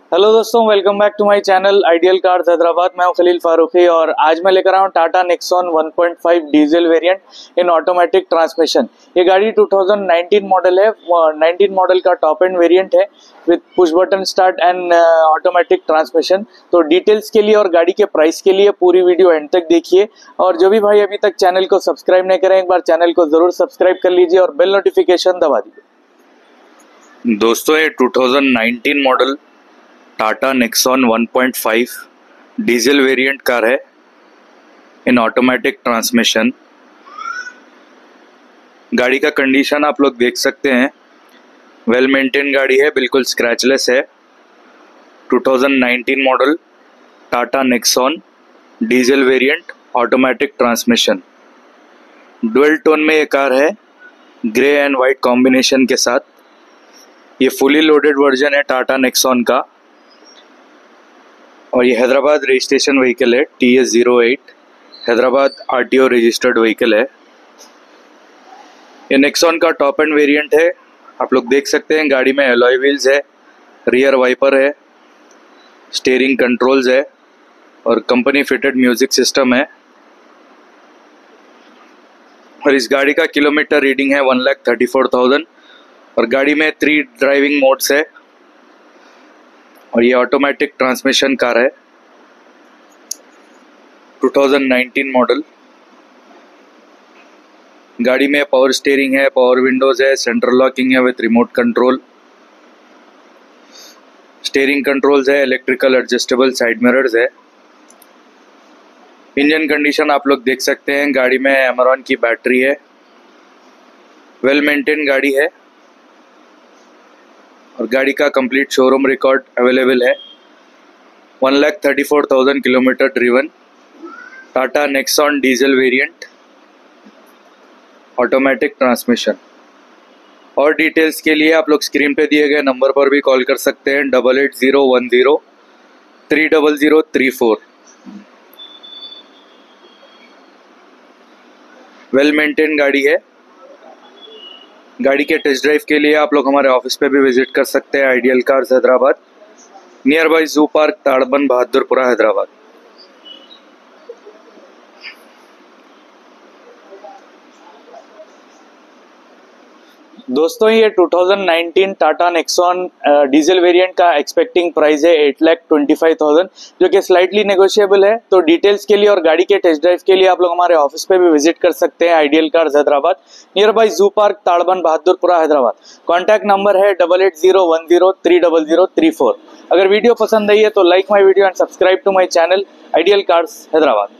Hello दोस्तों, welcome back to my channel Ideal Cars Hyderabad. मैं हूं खलील फारूकी और आज मैं लेकर आया हूं Tata Nexon 1.5 diesel variant in automatic transmission. ये गाड़ी 2019 मॉडल है। 19 मॉडल का टॉप एंड वेरिएंट है with push button start and automatic transmission. तो डिटेल्स के लिए और गाड़ी के प्राइस के लिए पूरी वीडियो एंड तक देखिए। और जो भी भाई अभी तक चैनल को सब्सक्राइब नहीं करें, एक बार चैनल को जरूर सब्सक्राइब कर लीजिए और बेल नोटिफिकेशन दबा दीजिए। दोस्तों, ये 2019 model Tata Nexon 1.5 diesel variant car है इन ऑटोमेटिक ट्रांसमिशन। गाड़ी का कंडीशन आप लोग देख सकते हैं, वेल मेंटेन गाड़ी है, बिल्कुल स्क्रैचलेस है। 2019 model Tata Nexon diesel variant automatic transmission. Dual tone में ये कार है, ग्रे एंड वाइट कॉम्बिनेशन के साथ। ये फुली लोडेड वर्जन है टाटा नेक्सॉन का और ये हैदराबाद रजिस्ट्रेशन व्हीकल है। TS08 Hyderabad RTO registered vehicle है। ये नेक्सॉन का टॉप एंड वेरिएंट है। आप लोग देख सकते हैं गाड़ी में एलॉय व्हील्स है, रियर वाइपर है, स्टीयरिंग कंट्रोल्स है और कंपनी फिटेड म्यूजिक सिस्टम है। और इस गाड़ी का किलोमीटर रीडिंग है 1,34,000 और गाड़ी में 3 ड्राइविंग मोड्स है और ये ऑटोमेटिक ट्रांसमिशन कार है। 2019 मॉडल। गाड़ी में पावर स्टीयरिंग है, पावर विंडोज है, सेंट्रल लॉकिंग है with remote control, steering controls है, इलेक्ट्रिकल एडजस्टेबल साइड मिरर्स है। इंजन कंडीशन आप लोग देख सकते हैं, गाड़ी में एमरॉन की बैटरी है, वेल मेंटेन गाड़ी है और गाड़ी का कंप्लीट शोरूम रिकॉर्ड अवेलेबल है। 1,34,000 kilometre driven Tata Nexon diesel variant automatic transmission. और डिटेल्स के लिए आप लोग स्क्रीन पे दिए गए नंबर पर भी कॉल कर सकते हैं, 8801030034। वेल मेंटेन गाड़ी है। गाड़ी के टेस्ट ड्राइव के लिए आप लोग हमारे ऑफिस पे भी विजिट कर सकते हैं, Ideal Cars Hyderabad, near by zoo park, Tadban, Bahadurpura, Hyderabad. दोस्तों, ये 2019 टाटा नेक्सॉन डीजल वेरिएंट का एक्सपेक्टिंग प्राइस है 8,25,000, जो कि स्लाइटली नेगोशिएबल है। तो डिटेल्स के लिए और गाड़ी के टेस्ट ड्राइव के लिए आप लोग हमारे ऑफिस पे भी विजिट कर सकते हैं, Ideal Cars Hyderabad, near by zoo park, Tadban, Bahadurpura, Hyderabad. Contact number है 8801030034। अगर वीडियो पसंद आई है तो like my video and subscribe to my channel Ideal Cars Hyderabad.